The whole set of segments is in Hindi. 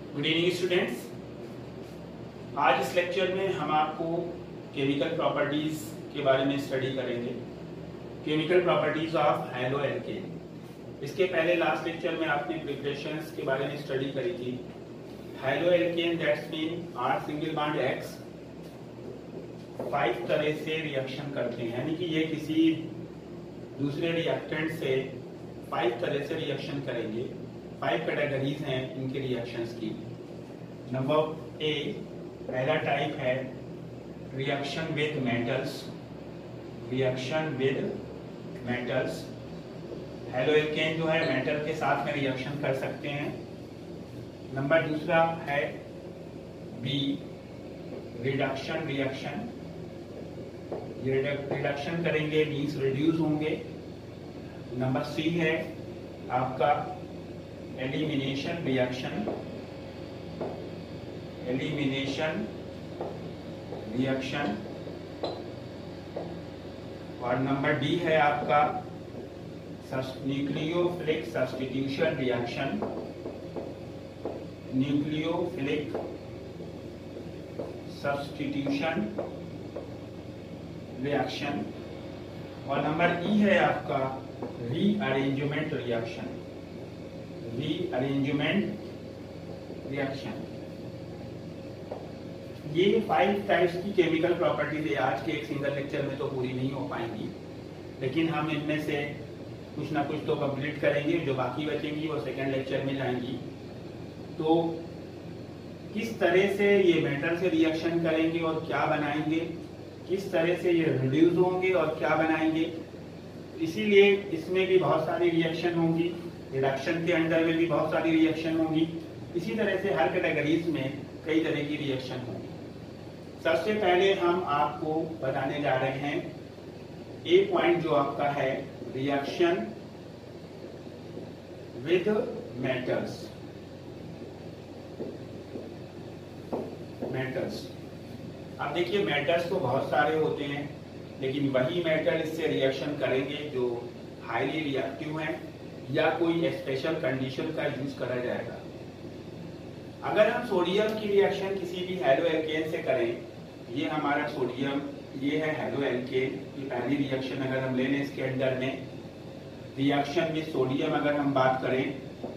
Good evening students. आज इस लेक्चर में हम आपको केमिकल प्रॉपर्टीज के बारे में स्टडी करेंगे। Chemical properties of haloalkane. इसके पहले लास्ट लेक्चर में आपने प्रिपरेशंस के बारे में स्टडी करी थी। Haloalkane that's mean R single bond X 5 तरह से रिएक्शन करते हैं, यानी कि ये किसी दूसरे रिएक्टेंट से 5 तरह से रिएक्शन करेंगे। 5 कैटेगरीज हैं इनके रिएक्शंस की। नंबर ए, पहला टाइप है reaction with metals. Reaction with metals, haloalkane जो है मेटल के साथ में रिएक्शन कर सकते हैं। नंबर दूसरा है बी, रिडक्शन रिएक्शन। ये रिडक्शन करेंगे मीन्स रिड्यूस होंगे। नंबर सी है आपका एलिमिनेशन रिएक्शन। Elimination reaction. और नंबर डी है आपका nucleophilic substitution reaction. Nucleophilic substitution reaction. और नंबर ई है आपका रीअरेंजमेंट रिएक्शन। Rearrangement reaction. ये 5 टाइप्स की केमिकल प्रॉपर्टीज है। आज के एक सिंगल लेक्चर में तो पूरी नहीं हो पाएंगी, लेकिन हम इनमें से कुछ ना कुछ तो कंप्लीट करेंगे। जो बाकी बचेंगी वो सेकेंड लेक्चर में जाएंगी। तो किस तरह से ये मेटल से रिएक्शन करेंगे और क्या बनाएंगे, किस तरह से ये रिड्यूस होंगे और क्या बनाएंगे, इसीलिए इसमें भी बहुत सारी रिएक्शन होंगी। रिडक्शन के अंदर में भी बहुत सारी रिएक्शन होंगी। इसी तरह से हर कैटेगरीज में कई तरह की रिएक्शन होंगी। सबसे पहले हम आपको बताने जा रहे हैं ए पॉइंट जो आपका है रिएक्शन विद मेटल्स। मेटल्स, अब देखिए मेटल्स तो बहुत सारे होते हैं, लेकिन वही मेटल इससे रिएक्शन करेंगे जो हाईली रिएक्टिव हैं या कोई स्पेशल कंडीशन का यूज करा जाएगा। अगर हम सोडियम की रिएक्शन किसी भी हैलो एल्केन से करें, ये हमारा सोडियम, ये है हैलो एल्केन की पहली रिएक्शन अगर हम ले लें इसके अंदर में रिएक्शन विद सोडियम, अगर हम बात करें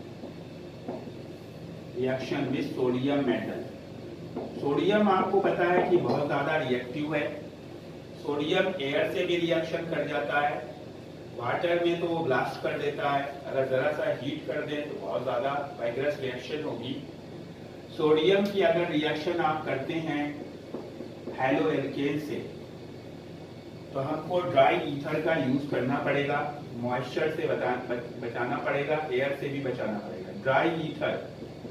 reaction with sodium metal. Sodium आपको पता है कि बहुत ज्यादा रिएक्टिव है। सोडियम एयर से भी रिएक्शन कर जाता है, वाटर में तो वो ब्लास्ट कर देता है। अगर जरा सा हीट कर दें तो बहुत ज्यादा वाइग्रस रिएक्शन होगी। सोडियम की अगर रिएक्शन आप करते हैं हैलो एल्केन से, तो हमको ड्राई ईथर का यूज करना पड़ेगा। मॉइस्चर से बचाना पड़ेगा, एयर से भी बचाना पड़ेगा। ड्राई ईथर,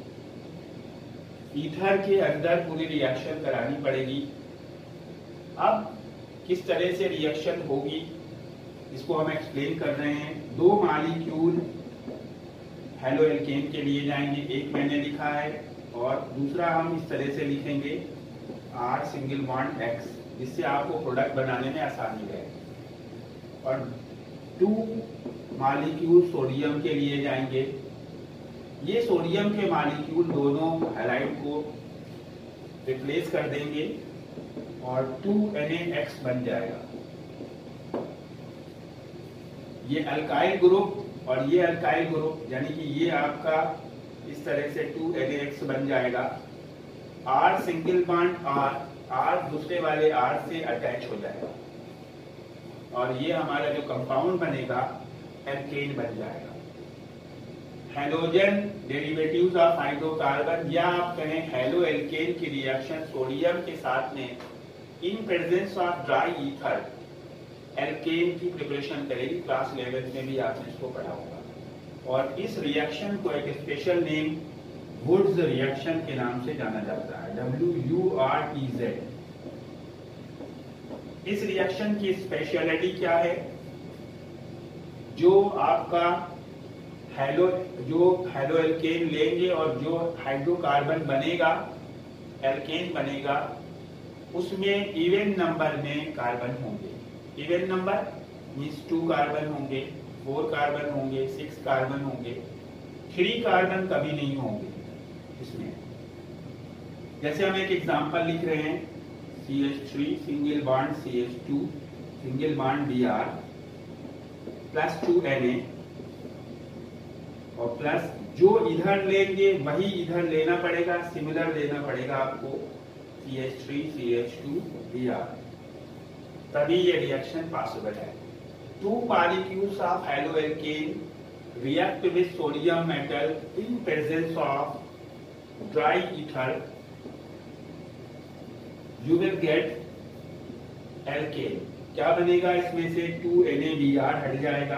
ईथर के अंदर पूरी रिएक्शन करानी पड़ेगी। अब किस तरह से रिएक्शन होगी इसको हम एक्सप्लेन कर रहे हैं। 2 मॉलिक्यूल हैलो एल्केन के लिए जाएंगे। एक मैंने लिखा है और दूसरा हम इस तरह से लिखेंगे R सिंगल बॉन्ड X, जिससे आपको प्रोडक्ट बनाने में आसानी रहे। और 2 मॉलिक्यूल सोडियम के लिए जाएंगे। ये सोडियम के मॉलिक्यूल दोनों हैलाइड को रिप्लेस कर देंगे और 2NaX बन जाएगा। ये अल्काइल ग्रुप और ये अल्काइल ग्रुप, यानी कि ये आपका इस तरह से 2NaX बन जाएगा। R सिंगल बॉन्ड R दूसरे वाले R से अटैच हो जाएगा और ये हमारा जो कंपाउंड बनेगा एल्केन बन जाएगा। हैलोजन डेरिवेटिव्स ऑफ हाइड्रोकार्बन, या आप कहें हैलो एल्केन की रिएक्शन सोडियम के साथ में in presence of dry ether alkane की प्रिपरेशन करेगी। क्लास 11 में भी आपने इसको पढ़ा होगा। और इस रिएक्शन को एक स्पेशल नेम वुड्स रिएक्शन के नाम से जाना जाता है, WURTZ। इस रिएक्शन की स्पेशलिटी क्या है? जो आपका हैलो एल्केन लेंगे और जो हाइड्रोकार्बन बनेगा, एल्केन बनेगा, उसमें इवन नंबर में कार्बन होंगे। इवन नंबर मीन्स 2 कार्बन होंगे, 4 कार्बन होंगे, 6 कार्बन होंगे, 3 कार्बन कभी नहीं होंगे इसमें। जैसे हम एक एग्जांपल लिख रहे हैं, CH3 single bond CH2 single bond Br plus 2Na, और प्लस जो इधर लेंगे वही इधर लेना पड़ेगा, सिमिलर लेना पड़ेगा आपको, CH3 CH2 Br, तभी ये रिएक्शन पॉसिबल है। 2 molecules of haloalkane react with sodium metal in presence of dry ether, you will get alkane। क्या बनेगा इसमें से? 2NaBr हट जाएगा,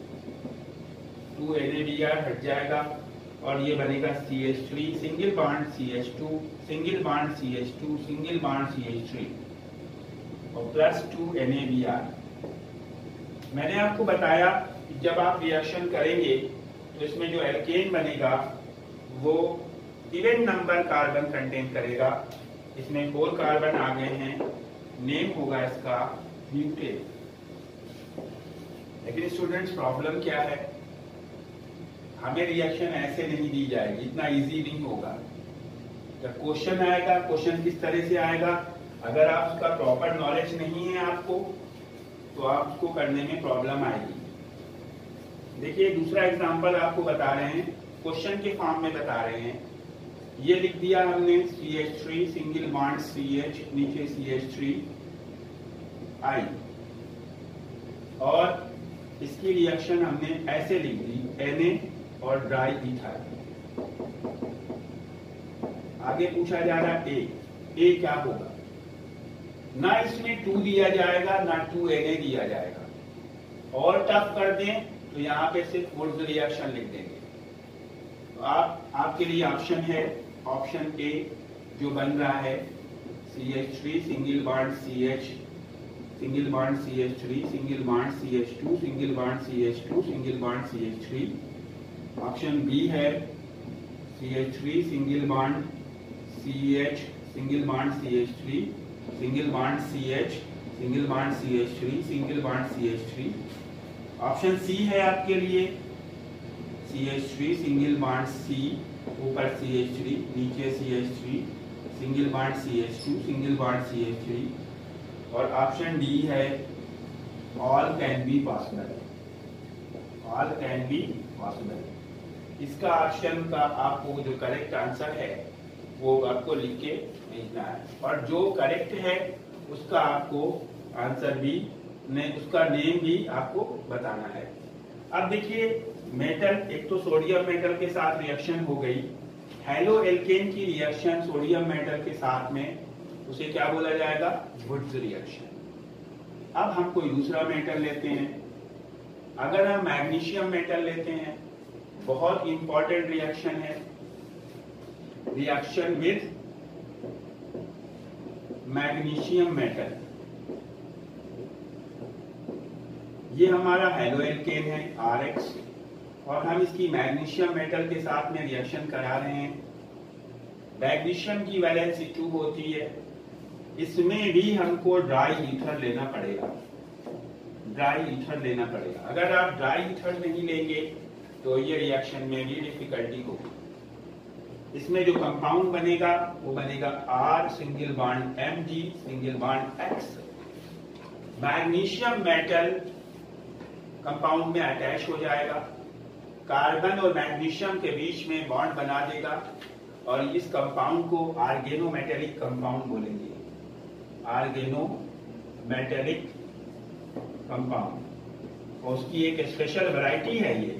2NaBr हट जाएगा, और ये बनेगा CH3 single bond CH2 single bond CH2 single bond CH3 और प्लस 2NaBr। मैंने आपको बताया कि जब आप रिएक्शन करेंगे तो इसमें जो एल्केन बनेगा वो इवन नंबर कार्बन कंटेन करेगा। इसमें 4 कार्बन आ गए हैं, नेम होगा इसका ब्यूटेन। लेकिन स्टूडेंट्स प्रॉब्लम क्या है, हमें रिएक्शन ऐसे नहीं दी जाएगी, इतना इजी नहीं होगा। जब क्वेश्चन आएगा, क्वेश्चन किस तरह से आएगा, अगर आप उसका प्रॉपर नॉलेज नहीं है आपको, तो आप उसको करने में प्रॉब्लम आएगी। देखिए दूसरा एग्जांपल आपको बता रहे हैं, क्वेश्चन के फॉर्म में बता रहे हैं। ये लिख दिया हमने CH3 सिंगल बॉन्ड CH, नीचे CH3 I, और इसकी रिएक्शन हमने ऐसे लिख दी Na और ड्राई ईथर। आगे पूछा जा रहा है ए क्या होगा? ना इसमें 2 दिया जाएगा ना 2Na दिया जाएगा, और टफ कर दें तो यहाँ पे सिर्फ वुड्स रिएक्शन लिख देंगे। तो आपके लिए ऑप्शन है ऑप्शन ए जो बन रहा है CH3 single bond CH single bond CH3 single bond CH2 single bond CH2 single bond CH3। Option B है CH3 single bond CH single bond CH3 single bond CH single bond CH3 single bond CH3। Option C है आपके लिए CH3 सिंगल बॉन्ड C, ऊपर CH3 नीचे CH3 single bond CH2 single bond CH3, और ऑप्शन डी है all can be possible, all can be possible. इसका ऑप्शन का आपको जो करेक्ट आंसर है वो आपको लिख के भेजना है, और जो करेक्ट है उसका आपको आंसर भी उसका नेम भी आपको बताना है। अब देखिए मेटल, एक तो सोडियम मेटल के साथ रिएक्शन हो गई, हेलो एल्केन की रिएक्शन सोडियम मेटल के साथ में, उसे क्या बोला जाएगा? Wurtz reaction. अब हम कोई दूसरा मेटल लेते हैं, अगर हम मैग्नीशियम मेटल लेते हैं, बहुत इंपॉर्टेंट रिएक्शन है, रिएक्शन विद मैग्नीशियम मेटल। ये हमारा हेलो एल्केन है RX, और हम इसकी मैग्नीशियम मेटल के साथ में रिएक्शन करा रहे हैं। मैग्नीशियम की वैलेंसी 2 होती है, इसमें भी हमको ड्राई ईथर लेना पड़ेगा, ड्राई ईथर लेना पड़ेगा। अगर आप ड्राई ईथर नहीं लेंगे तो ये रिएक्शन में भी डिफिकल्टी होगी। इसमें जो कंपाउंड बनेगा वो बनेगा R single bond Mg single bond X। Magnesium metal compound में अटैच हो जाएगा, कार्बन और मैग्नीशियम के बीच में बॉन्ड बना देगा, और इस कंपाउंड को आर्गेनोमेटेलिक कंपाउंड बोलेंगे, आर्गेनोमेटेलिक कंपाउंड। और उसकी एक स्पेशल वैरायटी है ये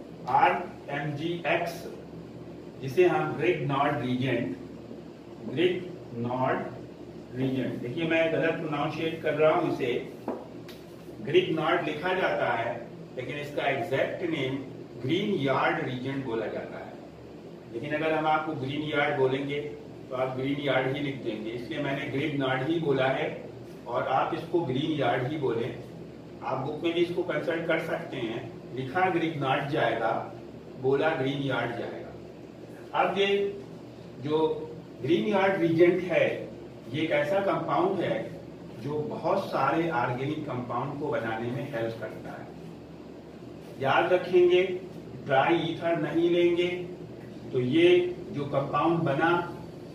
RMgX, जिसे हम ग्रिग्नॉर्ड रीजेंट, ग्रिग्नॉर्ड रीजेंट, देखिए मैं गलत प्रोनाउंशिएट कर रहा हूं, इसे ग्रिग्नॉर्ड लिखा जाता है, लेकिन इसका exact name Grignard reagent बोला जाता है। लेकिन अगर हम आपको ग्रीन यार्ड बोलेंगे तो आप ग्रीन यार्ड ही लिख देंगे, इसलिए मैंने ग्रिग्नॉर्ड ही बोला है, और आप इसको ग्रीन यार्ड ही बोले। आप बुक में भी इसको कंसल्ट कर सकते हैं, लिखा ग्रिग्नॉर्ड जाएगा, बोला ग्रीन यार्ड जाएगा। अब ये जो ग्रीन यार्ड रीजेंट है, ये एक ऐसा कंपाउंड है जो बहुत सारे ऑर्गेनिक कंपाउंड को बनाने में हेल्प करता है। याद रखेंगे, ड्राई ईथर नहीं लेंगे तो ये जो कंपाउंड बना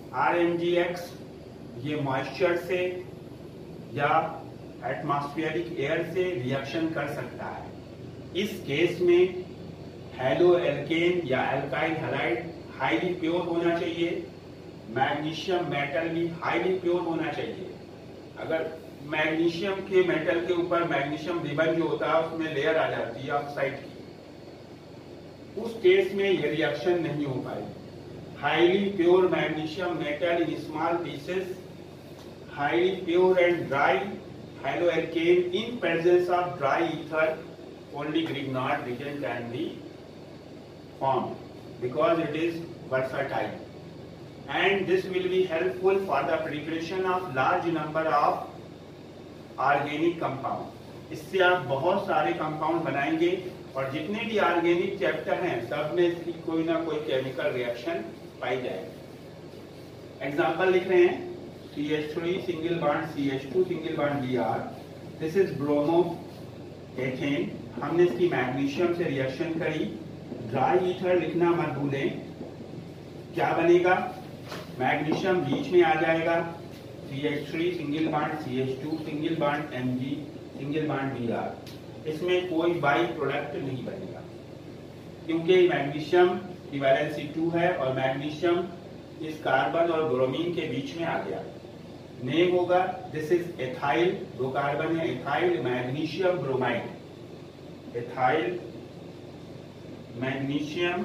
RMgX ये मॉइस्चर से या एटमॉस्फेरिक एयर से रिएक्शन कर सकता है। इस केस में हेलो एल्केन या एल्काइल हैलाइड हाईली प्योर होना चाहिए, मैग्नीशियम मेटल भी हाईली प्योर होना चाहिए। अगर मैग्नीशियम के मेटल के ऊपर मैग्नीशियम रिबन जो होता है उसमें लेयर आ जाती है ऑक्साइड की, उस केस में ये रिएक्शन नहीं हो पाएगी। Highly pure magnesium metal in small pieces, highly pure and dry haloalkane in presence of dry ether, only Grignard region can be formed because it is versatile, and this will be helpful for the preparation of large number of organic compound. इससे आप बहुत सारे कंपाउंड बनाएंगे और जितने भी ऑर्गेनिक चैप्टर हैं सब में इसकी कोई ना कोई केमिकल रिएक्शन पाई जाएगी। एग्जांपल लिख रहे हैं CH3 single bond CH2 single bond Br, this is bromoethane. हमने इसकी मैग्नीशियम से रिएक्शन करी, ड्राई ईथर लिखना मत भूलें। क्या बनेगा, मैग्नीशियम बीच में आ जाएगा, CH3 single bond CH2 single bond Mg single bond Br। इसमें कोई बाई प्रोडक्ट नहीं बनेगा क्योंकि मैग्नीशियम की वैलेंसी 2 है और मैग्नीशियम इस कार्बन और ब्रोमीन के बीच में आ गया। नेम होगा, दिस इज एथाइल, दो कार्बन है, ethyl magnesium bromide, ethyl magnesium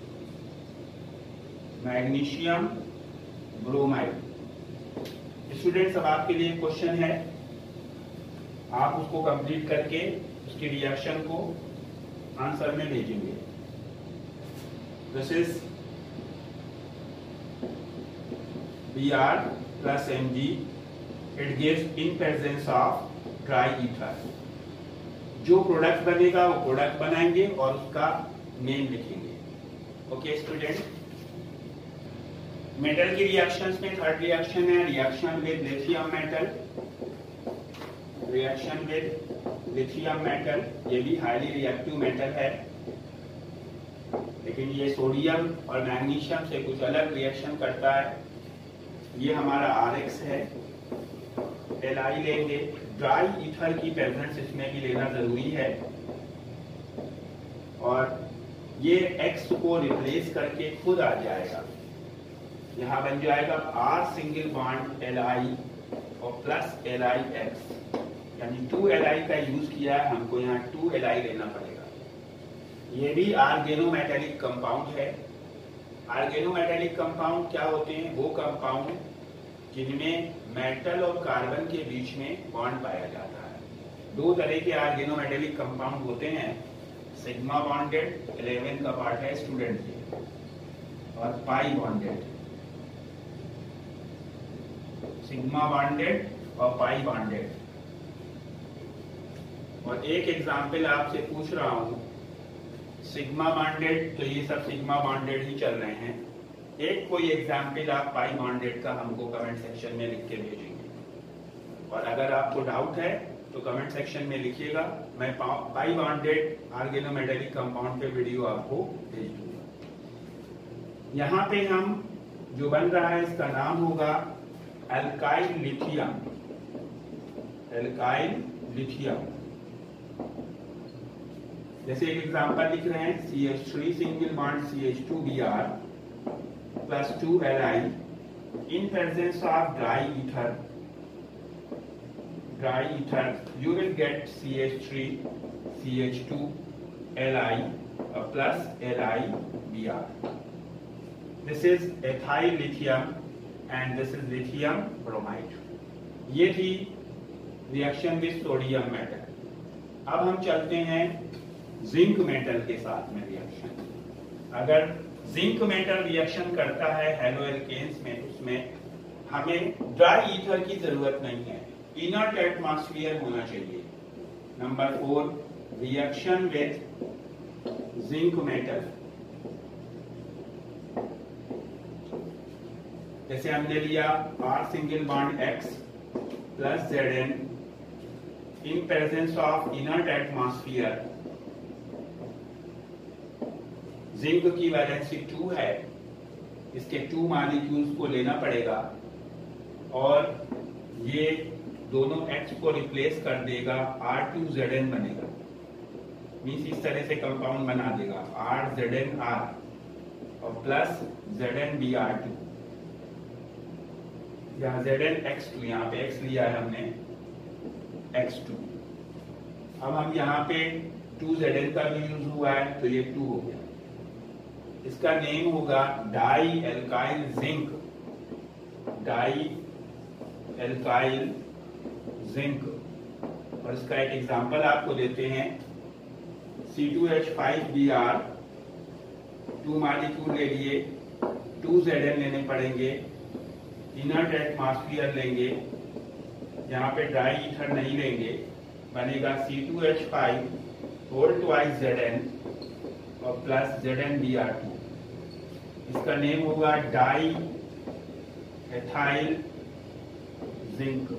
magnesium bromide. Students अब आपके लिए क्वेश्चन है, आप उसको कंप्लीट करके उसकी रिएक्शन को आंसर में भेजेंगे। This is Br plus Mg, it gives in presence of dry ether। जो प्रोडक्ट बनेगा वो प्रोडक्ट बनाएंगे और उसका नेम लिखेंगे। ओके स्टूडेंट, मेटल की रिएक्शंस में थर्ड रिएक्शन है reaction with lithium metal. Reaction with lithium metal, ये भी हाईली रिएक्टिव मेटल है, लेकिन ये सोडियम और मैग्नीशियम से कुछ अलग रिएक्शन करता है। ये हमारा RX है, Li लेंगे, ड्राई ईथर की प्रेजेंस इसमें भी लेना जरूरी है और ये X को रिप्लेस करके खुद आ जाएगा, यहाँ बन जाएगा R सिंगल बॉन्ड Li और प्लस LiX, यानी 2 Li का यूज किया है, हमको यहाँ 2 Li लेना पड़ेगा। ये भी ऑर्गेनोमेटेलिक कंपाउंड है। ऑर्गेनोमेटेलिक कंपाउंड क्या होते हैं, वो कंपाउंड जिनमें मेटल और कार्बन के बीच में बॉन्ड पाया जाता है। दो तरह के ऑर्गेनोमेटेलिक कंपाउंड होते हैं, सिग्मा बॉन्डेड, 11 का पार्ट है स्टूडेंट के, और पाई बॉन्डेड, सिग्मा बॉन्डेड और पाई बॉन्डेड। और एक एग्जाम्पल आपसे पूछ रहा हूं, सिग्मा बॉन्डेड, तो ये सब सिग्मा बॉन्डेड ही चल रहे हैं। एक कोई एग्जाम्पल आप पाई बॉन्डेड का हमको कमेंट सेक्शन में लिख के भेजेंगे, और अगर आपको डाउट है तो कमेंट सेक्शन में लिखिएगा, मैं पाई बॉन्डेड ऑर्गेनोमेटेलिक कंपाउंड पे वीडियो आपको भेज दूंगा। यहाँ पे हम जो बन रहा है इसका नाम होगा एल्काइल लिथियम, एल्काइल लिथियम। जैसे एक एग्जांपल लिख रहे हैं, CH3 single bond CH2 Br plus 2 Li in presence of dry ether, you will get CH3 CH2 Li plus Li Br। This is ethyl lithium and this is lithium bromide। ये थी रिएक्शन विद सोडियम मेटल। अब हम चलते हैं जिंक मेटल के साथ में रिएक्शन। अगर जिंक मेटल रिएक्शन करता है हेलोएल्केन्स में, उसमें हमें ड्राई ईथर की जरूरत नहीं है, इनर्ट एटमॉस्फेयर होना चाहिए। Number 4, reaction with zinc metal. जैसे हमने लिया R single bond X plus Zn in presence of inert atmosphere. Zinc की वैलेंसी 2 है, इसके 2 मॉलिक्यूल्स को लेना पड़ेगा और ये दोनों H को रिप्लेस कर देगा, R2Zn बनेगा। मीन्स इस तरह से कंपाउंड बना देगा RZnR और प्लस ZnBr2 या ZnX2, यहाँ पे X लिया है हमने, X2। अब हम यहाँ पे 2Zn का भी यूज हुआ है तो ये 2 हो गया। इसका नेम होगा dialkyl zinc, dialkyl zinc. और इसका एक एग्जांपल आपको देते हैं, C2H5Br 2 मॉलिक्यूल ले लिए, 2Zn लेने पड़ेंगे, इनर्ट एटमॉस्फेयर लेंगे, यहाँ पे ड्राई ईथर नहीं लेंगे, बनेगा C2H5 होल ट्वाइस Zn और प्लस ZnBr2। इसका नेम होगा डाई एथाइल जिंक।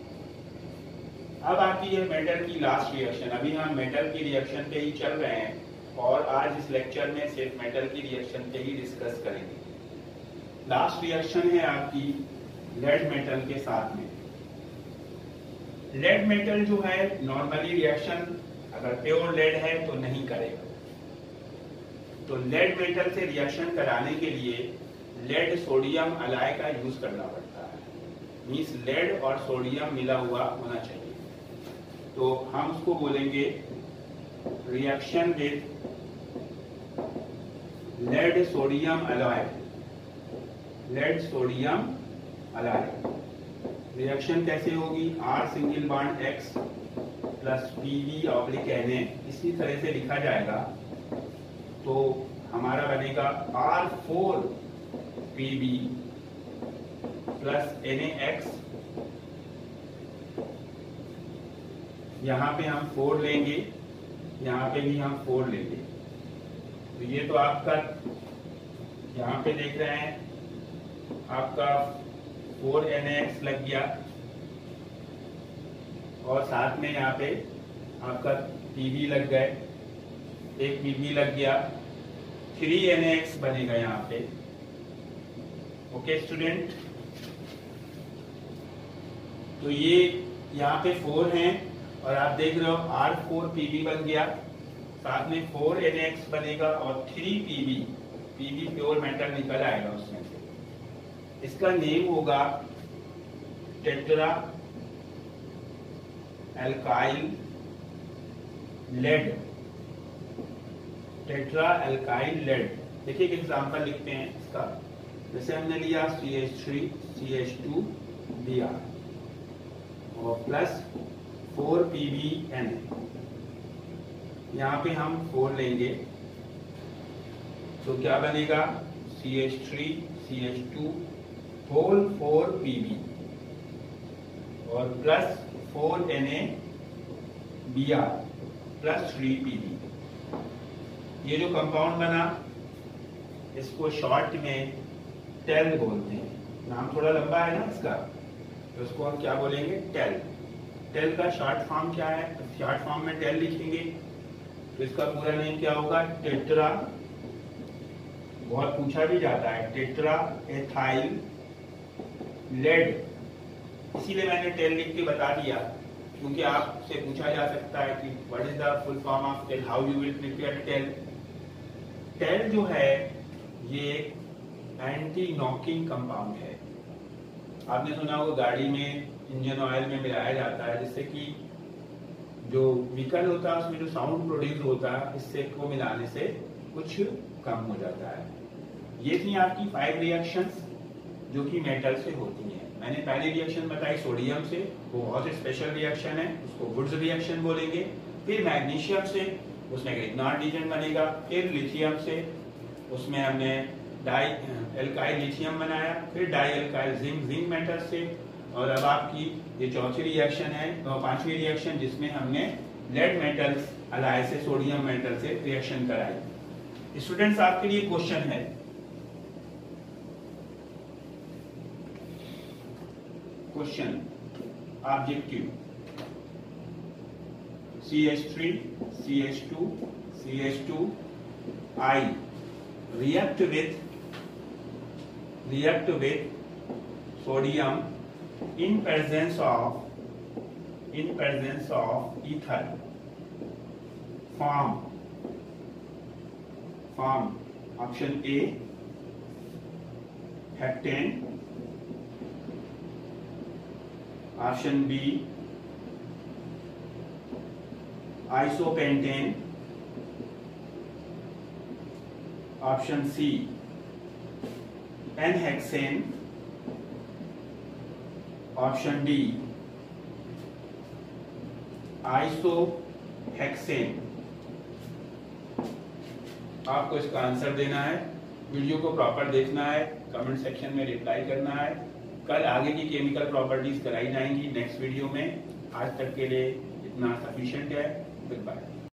अब आती है मेटल की लास्ट रिएक्शन। अभी हम मेटल की रिएक्शन पे ही चल रहे हैं और आज इस लेक्चर में सिर्फ मेटल की रिएक्शन पे ही डिस्कस करेंगे। लास्ट रिएक्शन है आपकी लेड मेटल के साथ में। लेड मेटल जो है नॉर्मली रिएक्शन अगर प्योर लेड है तो नहीं करेगा, तो लेड मेटल से रिएक्शन कराने के लिए लेड सोडियम अलाय का यूज करना पड़ता है। मींस लेड और सोडियम मिला हुआ होना चाहिए। तो हम उसको बोलेंगे reaction with lead sodium alloy, lead sodium alloy. Reaction कैसे होगी? R single bond X plus PV oblique Na, इसी तरह से लिखा जाएगा। तो हमारा बनेगा R4PB प्लस NaX। यहाँ पे हम 4 लेंगे, यहाँ पे भी हम 4 लेंगे। तो ये तो आपका यहाँ पे देख रहे हैं आपका 4 NaX लग गया और साथ में यहाँ पे आपका PB लग गए, एक PB लग गया, 3 NaX बनेगा यहाँ पे। ओके स्टूडेंट, तो ये यहाँ पे 4 हैं और आप देख रहे हो R4PB बन गया, साथ में 4 NaX बनेगा और 3 PB प्योर मेटल निकल आएगा उसमें से। इसका नेम होगा tetraalkyl lead, tetraalkyl lead. देखिए एक एग्जांपल लिखते हैं इसका। जैसे हमने लिया CH3 CH2Br और प्लस 4 PBN, यहाँ पे हम 4 लेंगे तो क्या बनेगा CH3 CH2 होल 4 PB और प्लस 4 NaBr प्लस 3 PB। ये जो कंपाउंड बना इसको शॉर्ट में टेल बोलते हैं। नाम थोड़ा लंबा है ना इसका, तो इसको हम क्या बोलेंगे? टेल। टेल का शॉर्ट फॉर्म क्या है? तो शॉर्ट फॉर्म में टेल लिखेंगे तो इसका पूरा नेम क्या होगा? टेट्रा, बहुत पूछा भी जाता है, टेट्रा एथाइल लेड। इसीलिए मैंने टेल लिख के बता दिया क्योंकि आपसे पूछा जा सकता है कि what is the full form of TEL, how you will prepare TEL. TEL जो है ये एंटी नॉकिंग कंपाउंड है। आपने सुना होगा गाड़ी में इंजन ऑयल में मिलाया जाता है जिससे कि जो व्हीकल होता है उसमें जो साउंड प्रोड्यूस होता है इससे को मिलाने से कुछ कम हो जाता है। ये थी आपकी 5 रिएक्शंस जो कि मेटल से होती हैं। मैंने पहली रिएक्शन बताई सोडियम से, वो बहुत स्पेशल रिएक्शन है, उसको वुड्स रिएक्शन बोलेंगे। फिर मैग्नीशियम से, उसमें ग्रिग्नार्ड रीजन बनेगा। फिर लिथियम से, उसमें हमने डाई एल्काइल लिथियम बनाया। फिर डाई एल्काइल जिंक मेटल से। और अब आपकी ये चौथी रिएक्शन है, तो 5वीं रिएक्शन जिसमें हमने लेड मेटल्स अलाय से सोडियम मेटल से रिएक्शन कराई। स्टूडेंट्स आपके लिए क्वेश्चन है, question objective. CH3 CH2 CH2I react with react with sodium in presence of ether form option A heptane, option B isopentane, option C n-hexane, option D isohexane. आपको इसका आंसर देना है, वीडियो को प्रॉपर देखना है, कमेंट सेक्शन में रिप्लाई करना है। कल आगे की केमिकल प्रॉपर्टीज कराई जाएंगी नेक्स्ट वीडियो में। आज तक के लिए इतना सफिशिएंट है। Good bye.